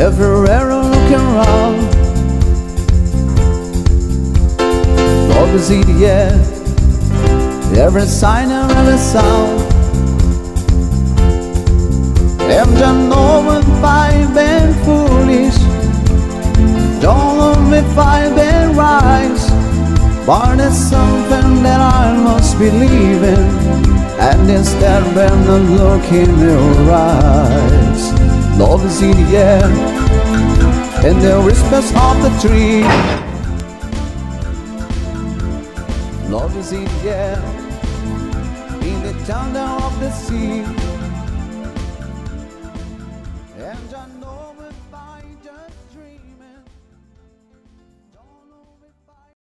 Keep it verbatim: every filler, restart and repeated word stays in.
everywhere I look around. Love is in the air, every sign and every sound. And don't know if I've been foolish, don't know if I've been right, but it's something that I must believe in, and instead when I look in your eyes. Love is in the air, in the whispers of the tree. Love is in the air, in the thunder of the sea.